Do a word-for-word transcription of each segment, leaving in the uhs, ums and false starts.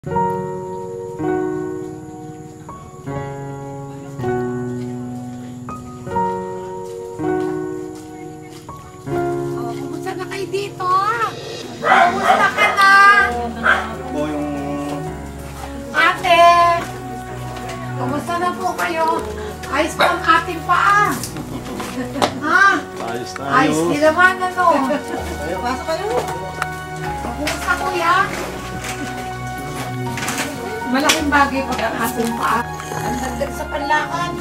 Kumusta na kayo dito? Kumusta ka na? Po yung... Ate! Kumusta na po kayo? Ayos pa ang ating paa. Ha? Ayos tayo. Ayos din naman ano? Ayaw, pasok kayo. Kumusta kuya? Malaking bagay pag ang ating paa. Ang dagdag sa panlakan.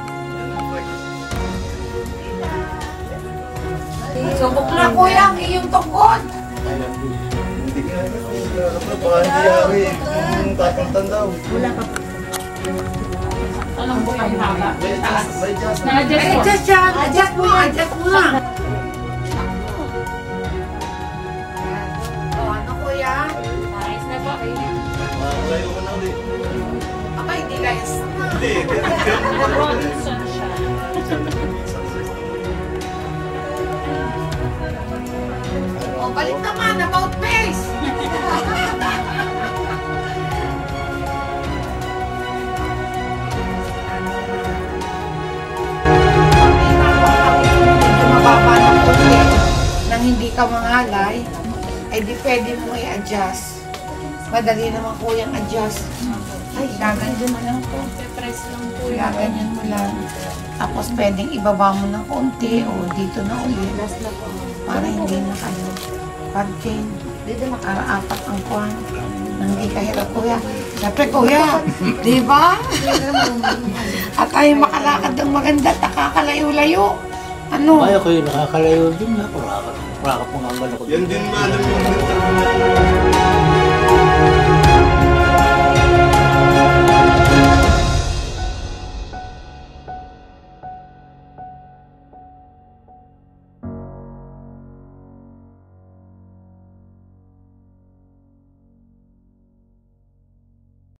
Subok na kuya ang iyong tungkod. Hindi ka na. Baka hindi yari kung tatang daw. Wala pa. Anong buhay haba? Taas. May just. Na-adjust Ay, po. adjust yan. Adjust mo. Adjust mo na. O, ano kuya? Nice na po. Malayo ko na ulit. Aba, hindi layas na. Hindi. Robinson siya. O, balik naman. About face. Mababa ng puti nang hindi ka mangalay, ay di pwede mo i-adjust. Madali naman po yung adjust. Ay, gaganyan mo lang po. Press lang po yun. Gaganyan mo lang. Tapos pwedeng ibaba mo ng konti o dito na ulit. Para hindi na kayo pagkin. Para apat ang kwan. Nang hindi ka hirap kuya. Siyempre kuya, di ba? At tayo makalakad ng maganda at nakakalayo-layo. Ano? Kaya ko yun, nakakalayo din na. Wala ka, wala ka pong anggal ako. Yan din man ang